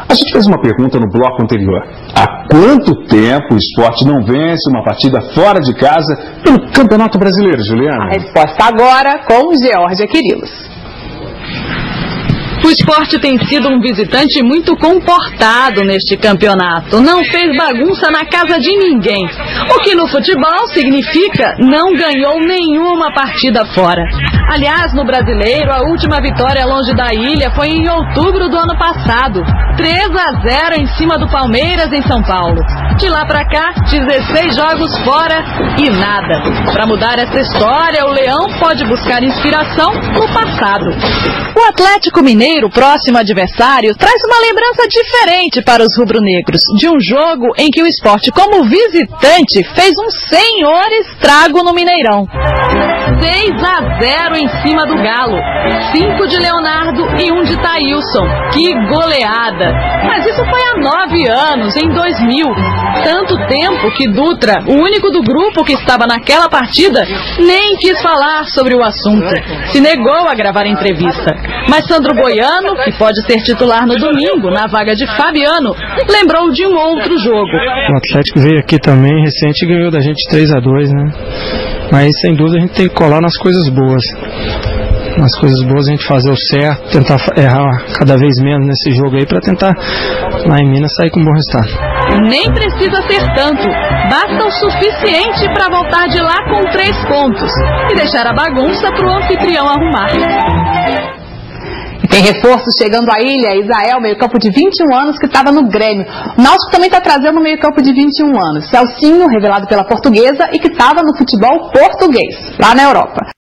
A gente fez uma pergunta no bloco anterior. Há quanto tempo o Sport não vence uma partida fora de casa pelo Campeonato Brasileiro, Juliana? A resposta agora com Georgia Quirilos. O Sport tem sido um visitante muito comportado neste campeonato. Não fez bagunça na casa de ninguém. O que no futebol significa não ganhou nenhuma partida fora. Aliás, no Brasileiro, a última vitória longe da ilha foi em outubro do ano passado. 3-0 em cima do Palmeiras em São Paulo. De lá pra cá, 16 jogos fora e nada. Para mudar essa história, o Leão pode buscar inspiração no passado. O Atlético Mineiro, próximo adversário, traz uma lembrança diferente para os rubro-negros, de um jogo em que o Sport, como visitante, fez um senhor estrago no Mineirão. 6-0 em cima do Galo, 5 de Leonardo e 1 de Thailson. Que goleada! Mas isso foi há 9 anos, em 2000. Tanto tempo que Dutra, o único do grupo que estava naquela partida, nem quis falar sobre o assunto. Se negou a gravar a entrevista. Mas Sandro Goiano, que pode ser titular no domingo, na vaga de Fabiano, lembrou de um outro jogo. O Atlético veio aqui também, recente, e ganhou da gente 3-2, né? Mas, sem dúvida, a gente tem que colar nas coisas boas. Nas coisas boas a gente fazer o certo, tentar errar cada vez menos nesse jogo aí, para tentar, lá em Minas, sair com um bom resultado. Nem precisa ser tanto, basta o suficiente para voltar de lá com 3 pontos e deixar a bagunça para o anfitrião arrumar. Tem reforço chegando à ilha, Isael, meio-campo de 21 anos, que estava no Grêmio. O Náutico também está trazendo um meio-campo de 21 anos. Celcinho, revelado pela Portuguesa e que estava no futebol português, lá na Europa.